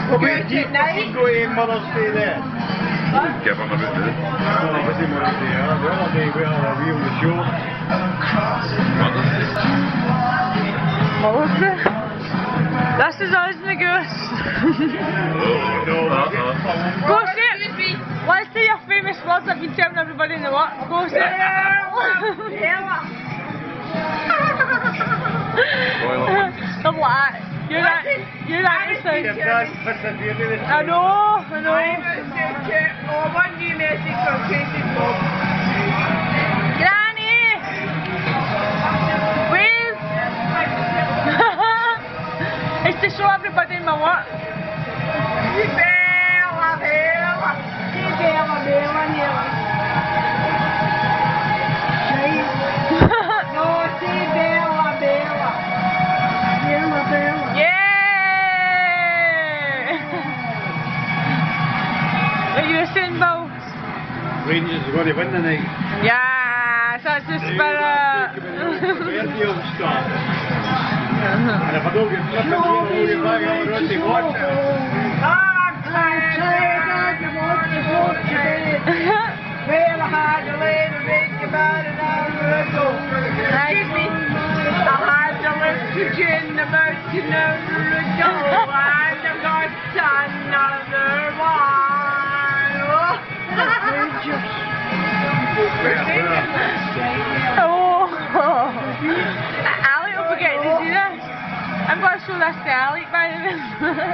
Well, we keep go in Mother's Day there. Give him a bit of it. Obviously Mother's Day, the other day we had a real show. Mother's Day? This is us and the goose. Go say it! Let's say your famous words I've been telling everybody in the work. Go say it! The black. You're not listening. I know. Granny! Where's... It's to show everybody in my work. What you were saying, Bill? Rangers are going to win tonight. Yes, that's the spirit. Fairfield start. And if I don't get flipped, I'll get back on the road to watch it. Well, I had to lay the big about an hour ago. Excuse me. I had to listen about an hour ago. And I got another one. Oh, Alec will forget to see this. I'm going to show this to Alec by the way.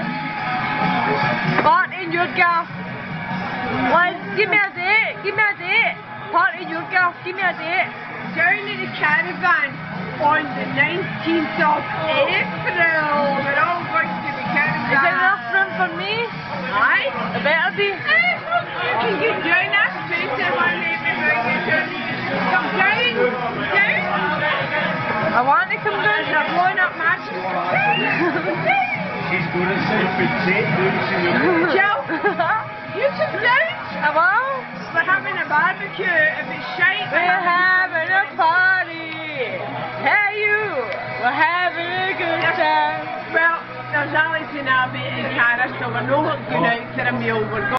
Part in your gaff. Liz, give me a date. Part in your gaff, give me a date. Down in the caravan on the 19th of April. We're all going to the caravan. Is there enough room for me? Aye. It better be. You can get down that space if I leave me bring you down. Come down. I want to come down. They're blowing up matches. She's going to say Joe, you come down. I will. We're having a barbecue. If it's shite, We're having a party. Hey you, we're having a good time. Well, there's Alice and Abby in Cara, so we're not going out for a meal. We're going